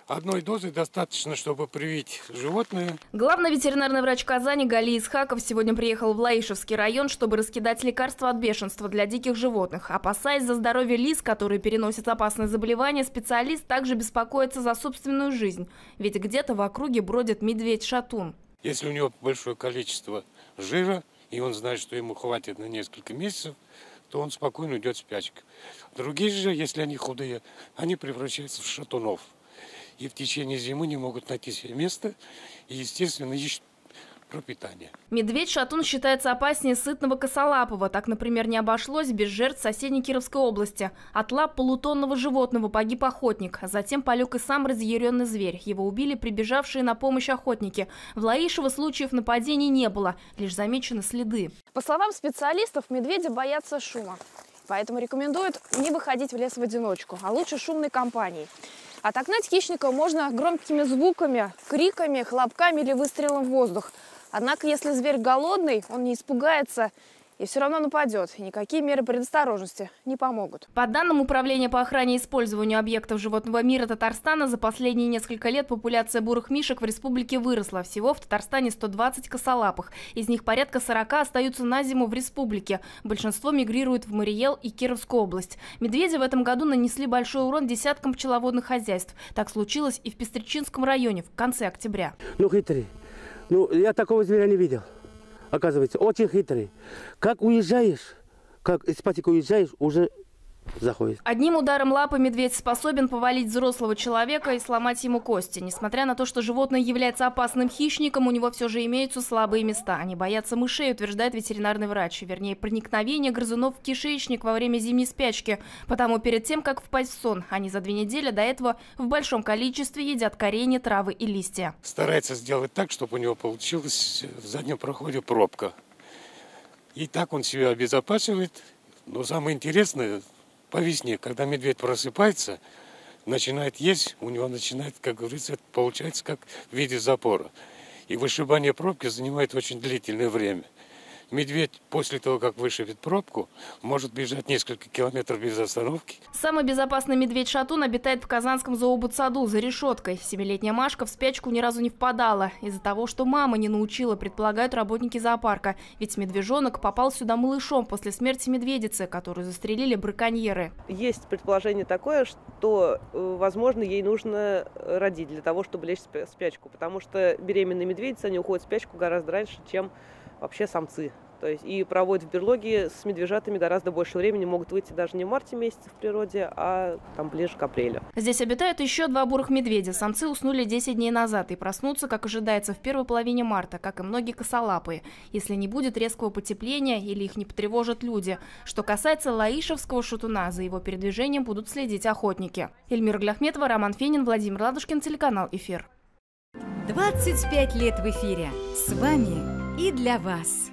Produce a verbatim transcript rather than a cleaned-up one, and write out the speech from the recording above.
Одной дозы достаточно, чтобы привить животное. Главный ветеринарный врач Казани Галий Исхаков сегодня приехал в Лаишевский район, чтобы раскидать лекарства от бешенства для диких животных. Опасаясь за здоровье лис, которые переносят опасные заболевания, специалист также беспокоится за собственную жизнь. Ведь где-то в округе бродит медведь-шатун. Если у него большое количество жира, и он знает, что ему хватит на несколько месяцев, то он спокойно уйдет в спячку. Другие же, если они худые, они превращаются в шатунов. И в течение зимы не могут найти себе место и, естественно, ищут пропитание. Медведь-шатун считается опаснее сытного косолапого. Так, например, не обошлось без жертв в соседней Кировской области. От лап полутонного животного погиб охотник. Затем полег и сам разъяренный зверь. Его убили прибежавшие на помощь охотники. В Лаишево случаев нападений не было, лишь замечены следы. По словам специалистов, медведи боятся шума. Поэтому рекомендуют не выходить в лес в одиночку, а лучше шумной компанией. Отогнать хищника можно громкими звуками, криками, хлопками или выстрелом в воздух. Однако, если зверь голодный, он не испугается и все равно нападет. И никакие меры предосторожности не помогут. По данным Управления по охране и использованию объектов животного мира Татарстана, за последние несколько лет популяция бурых мишек в республике выросла. Всего в Татарстане сто двадцать косолапых. Из них порядка сорока остаются на зиму в республике. Большинство мигрирует в Мариэл и Кировскую область. Медведи в этом году нанесли большой урон десяткам пчеловодных хозяйств. Так случилось и в Пестричинском районе в конце октября. Ну, хитрый. Ну, я такого зверя не видел. Оказывается, очень хитрый. Как уезжаешь, как из патика уезжаешь, уже заходит. Одним ударом лапы медведь способен повалить взрослого человека и сломать ему кости. Несмотря на то, что животное является опасным хищником, у него все же имеются слабые места. Они боятся мышей, утверждает ветеринарный врач. Вернее, проникновение грызунов в кишечник во время зимней спячки. Потому перед тем, как впасть в сон, они за две недели до этого в большом количестве едят коренья, травы и листья. Старается сделать так, чтобы у него получилась в заднем проходе пробка. И так он себя обезопасивает. Но самое интересное, по весне, когда медведь просыпается, начинает есть, у него начинает, как говорится, получается как в виде запора. И вышибание пробки занимает очень длительное время. Медведь после того, как вышибет пробку, может бежать несколько километров без остановки. Самый безопасный медведь-шатун обитает в Казанском зообудсаду за решеткой. Семилетняя Машка в спячку ни разу не впадала. Из-за того, что мама не научила, предполагают работники зоопарка. Ведь медвежонок попал сюда малышом после смерти медведицы, которую застрелили браконьеры. Есть предположение такое, что, возможно, ей нужно родить для того, чтобы лечь в спячку. Потому что беременные медведицы, они уходят в спячку гораздо раньше, чем вообще самцы. То есть и проводят в берлоге с медвежатами гораздо больше времени, могут выйти даже не в марте месяце в природе, а там ближе к апрелю. Здесь обитают еще два бурых медведя. Самцы уснули десять дней назад и проснутся, как ожидается, в первой половине марта, как и многие косолапые, если не будет резкого потепления или их не потревожат люди. Что касается лаишевского шатуна, за его передвижением будут следить охотники. Эльмира Гляхметова, Роман Фенин, Владимир Ладушкин, телеканал «Эфир». двадцать пять лет в эфире. С вами и для вас.